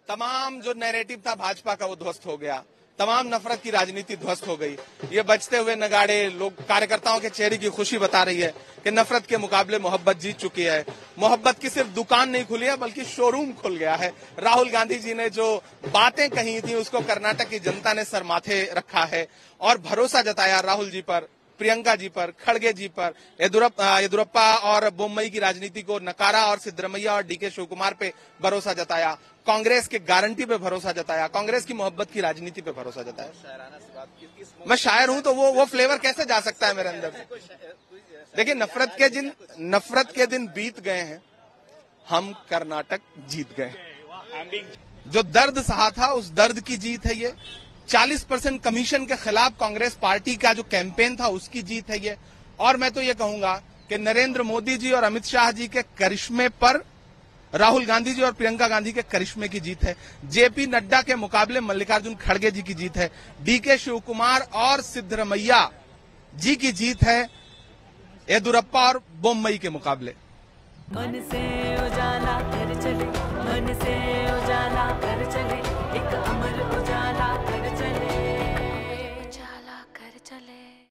तमाम जो नैरेटिव था भाजपा का वो ध्वस्त हो गया, तमाम नफरत की राजनीति ध्वस्त हो गई। ये बजते हुए नगाड़े लोग कार्यकर्ताओं के चेहरे की खुशी बता रही है कि नफरत के मुकाबले मोहब्बत जीत चुकी है। मोहब्बत की सिर्फ दुकान नहीं खुली है बल्कि शोरूम खुल गया है। राहुल गांधी जी ने जो बातें कही थी उसको कर्नाटक की जनता ने सर माथे रखा है और भरोसा जताया राहुल जी पर, प्रियंका जी पर, खड़गे जी पर, येदुरप्पा और बोम्मई की राजनीति को नकारा और सिद्धरमैया और डीके शिवकुमार पे भरोसा जताया, कांग्रेस के गारंटी पे भरोसा जताया, कांग्रेस की मोहब्बत की राजनीति पे भरोसा जताया। मैं शायर हूं तो वो फ्लेवर कैसे जा सकता है मेरे अंदर से? देखिए, नफरत के दिन बीत गए हैं, हम कर्नाटक जीत गए। जो दर्द सहा था उस दर्द की जीत है ये। 40% कमीशन के खिलाफ कांग्रेस पार्टी का जो कैंपेन था उसकी जीत है ये। और मैं तो ये कहूंगा कि नरेंद्र मोदी जी और अमित शाह जी के करिश्मे पर राहुल गांधी जी और प्रियंका गांधी के करिश्मे की जीत है। जेपी नड्डा के मुकाबले मल्लिकार्जुन खड़गे जी की जीत है। डीके शिवकुमार और सिद्धरमैया जी की जीत है येदुरप्पा और बोम्मई के मुकाबले। मन से उजाला कर चले, मन से उजाला कर